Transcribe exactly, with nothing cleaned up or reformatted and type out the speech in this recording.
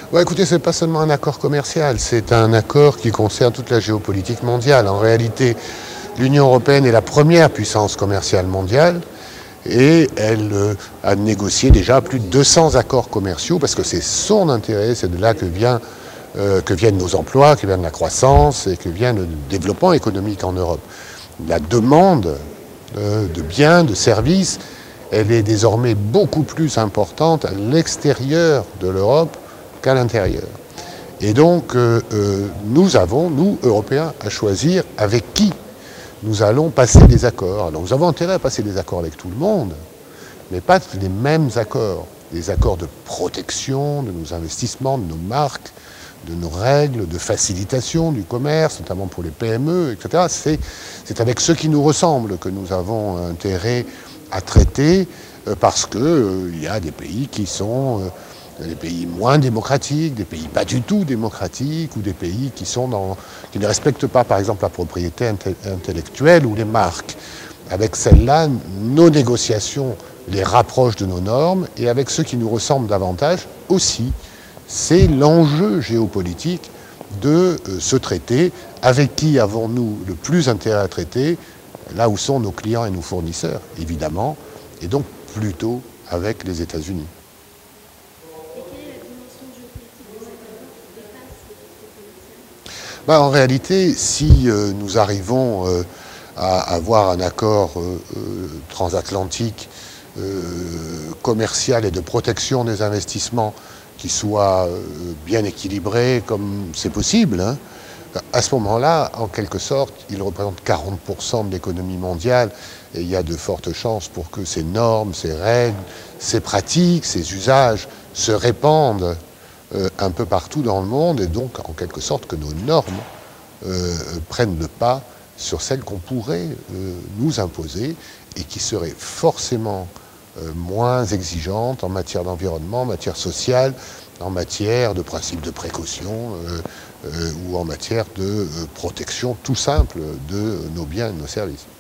Ouais, écoutez, c'est pas seulement un accord commercial, c'est un accord qui concerne toute la géopolitique mondiale. En réalité, l'Union européenne est la première puissance commerciale mondiale et elle euh, a négocié déjà plus de deux cents accords commerciaux parce que c'est son intérêt, c'est de là que, vient, euh, que viennent nos emplois, que vient la croissance et que vient le développement économique en Europe. La demande euh, de biens, de services, elle est désormais beaucoup plus importante à l'extérieur de l'Europe qu'à l'intérieur. Et donc, euh, euh, nous avons, nous, Européens, à choisir avec qui nous allons passer des accords. Alors, nous avons intérêt à passer des accords avec tout le monde, mais pas les mêmes accords. Des accords de protection de nos investissements, de nos marques, de nos règles, de facilitation du commerce, notamment pour les P M E, et cetera. C'est, c'est avec ceux qui nous ressemblent que nous avons intérêt à traiter, euh, parce qu'il euh, y a des pays qui sont... Euh, des pays moins démocratiques, des pays pas du tout démocratiques, ou des pays qui, sont dans, qui ne respectent pas, par exemple, la propriété intellectuelle ou les marques. Avec celles-là, nos négociations les rapprochent de nos normes, et avec ceux qui nous ressemblent davantage aussi. C'est l'enjeu géopolitique de euh, ce traité. Avec qui avons-nous le plus intérêt à traiter? Là où sont nos clients et nos fournisseurs, évidemment, et donc plutôt avec les États-Unis. Ben, en réalité, si euh, nous arrivons euh, à avoir un accord euh, euh, transatlantique euh, commercial et de protection des investissements qui soit euh, bien équilibré, comme c'est possible, hein, à ce moment-là, en quelque sorte, il représente quarante pour cent de l'économie mondiale et il y a de fortes chances pour que ces normes, ces règles, ces pratiques, ces usages se répandent Euh, un peu partout dans le monde, et donc en quelque sorte que nos normes euh, prennent le pas sur celles qu'on pourrait euh, nous imposer et qui seraient forcément euh, moins exigeantes en matière d'environnement, en matière sociale, en matière de principes de précaution euh, euh, ou en matière de euh, protection tout simple de nos biens et de nos services.